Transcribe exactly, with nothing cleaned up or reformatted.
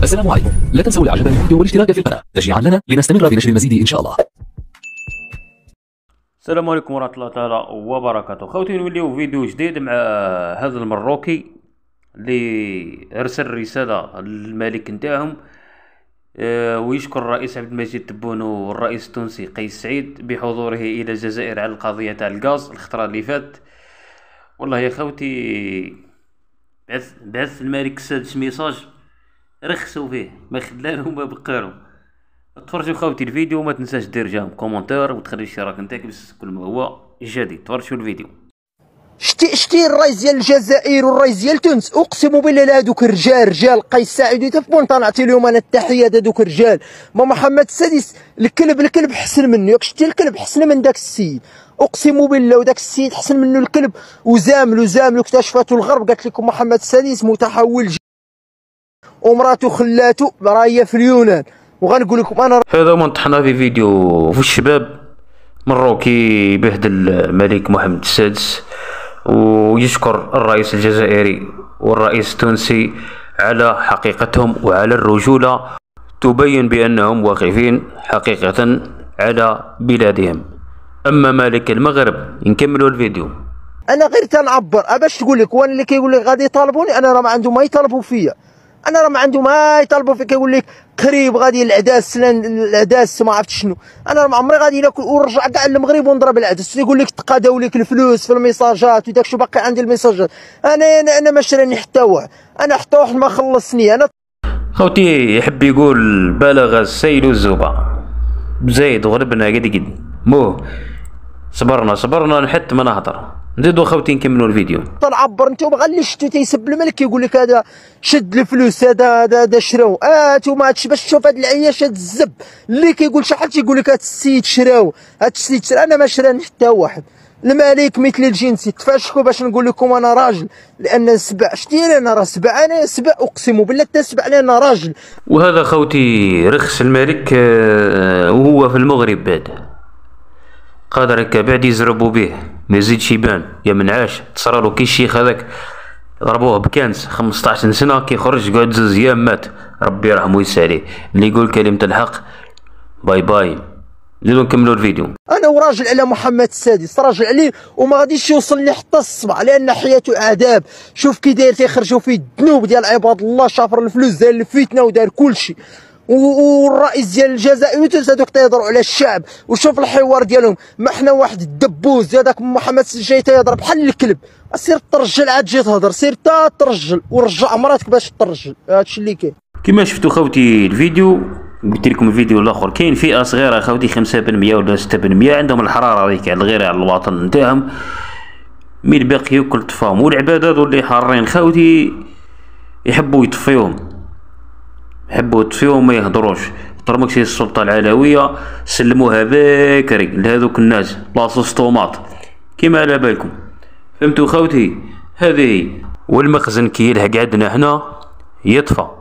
السلام عليكم، لا تنسوا الاعجاب بالفيديو والاشتراك في القناة تشجيعا لنا لنستمر بنشر المزيد ان شاء الله. السلام عليكم ورحمة الله تعالى وبركاته. خوتي نوليو فيديو جديد مع هذا المروكي اللي ارسل رسالة للملك نتاعهم أه ويشكر الرئيس عبد المجيد تبون والرئيس التونسي قيس سعيد بحضوره الى الجزائر على القضية تاع الغاز الخطرة اللي فات. والله يا خوتي بعث بعث الملك السادس ميساج رخصوا فيه، ما خلالهم وما بقالهم. تفرجوا خوتي الفيديو وما تنساش دير جام كومنتير وتخلي الاشتراك نتاعك باش كل ما هو جديد. تفرجوا الفيديو. شتي شتي الرئيس ديال الجزائر والرئيس ديال تونس، اقسم بالله لهادوك الرجال رجال قيس سعيد وتفبون نعطي لهم انا التحيات. هادوك الرجال ما محمد السادس الكلب الكلب حسن منه، ياك شتي الكلب حسن من داك السيد، اقسم بالله وداك السيد حسن منه الكلب وزاملو زاملو اكتشفاتو الغرب. قالت لكم محمد السادس متحول ومراتو خلاتو راهي في اليونان. وغنقول لكم انا هذا ما طحنا في فيديو في الشباب مروكي بهدل الملك محمد السادس ويشكر الرئيس الجزائري والرئيس التونسي على حقيقتهم وعلى الرجولة تبين بأنهم واقفين حقيقة على بلادهم. أما ملك المغرب نكملوا الفيديو. انا غير تنعبر باش تقول لك، وانا اللي كيقول لك غادي يطالبوني انا راه ما عندهم ما يطالبوا فيا، انا راه ما عندهم ما يطالبوا فيا. كيقول لك قريب غادي العداس العداس ما عرفت شنو، انا راه ما عمري غادي ناكل ونرجع كاع للمغرب ونضرب العدس. يقول لك تقاداو لك الفلوس في الميساجات وداك الشيء باقي عندي الميساجات. انا انا, أنا ما شراني حتى واحد، انا حتى واحد ما خلصني. انا خوتي يحب يقول بلغ السيل الزبا زايد غلبنا قد قد مو صبرنا صبرنا حتى ما نهضر. نزيدو خوتي نكملوا الفيديو. تنعبر نتوما غير اللي شفتو تيسب الملك كيقول لك هذا شد الفلوس هذا هذا هذا شراو. اه نتوما هادشي باش تشوف هاد العياش هاد الزب اللي كيقول شحال تيقول لك هاد السيد شراو هاد السيد شرا. انا ما شراني حتى واحد. الملك مثل الجنسي تفاشكوا باش نقول لكم انا راجل، لان سبع شتي انا راه سبع، انا سبع اقسم بالله حتى سبع انا راجل. وهذا خوتي رخص الملك وهو في المغرب بعد قادر هكا بعد يزربوا به ما يزيدش يبان. يا منعاش تصرالو كي الشيخ هذاك ضربوه بكانس خمسطاش سنه كيخرج قعد زوز ايام مات. ربي يرحمه ويسع عليه. اللي يقول كلمه الحق باي باي. نزيدو نكملوا الفيديو. انا وراجل على محمد السادس، راجل عليه وما غاديش يوصل لي حتى الصبع، لان حياته عذاب. شوف كي داير تيخرجوا فيه الذنوب ديال عباد الله، شافر الفلوس دار الفتنه ودار كلشي. والرئيس ديال الجزائر وتونس هذوك تيهضروا على الشعب. وشوف الحوار ديالهم، ما حنا واحد الدبوز هذاك محمد السادس جاي تيهضر بحال الكلب. سير ترجل عاد تجي تهضر، سير تا ترجل ورجع مراتك باش ترجل. هادشي اللي كاين. كما شفتوا خوتي الفيديو قلت لكم الفيديو الاخر كاين فئه صغيره خوتي خمسة بالمية ولا ستة بالمية عندهم الحراره هذيك على الغيره على الوطن نتاعهم، مي الباقي ياكل طفاهم. والعباد هذو اللي حارين خوتي يحبوا يطفيوهم، يحبوا يطفيوهم ما يهضروش. طرمك شي السلطه العلويه سلموها بكري لهذوك الناس بلاصه طوماط كيما على بالكم. فهمتوا خوتي؟ هذه والمخزن كي يلحق عندنا هنا يطفى.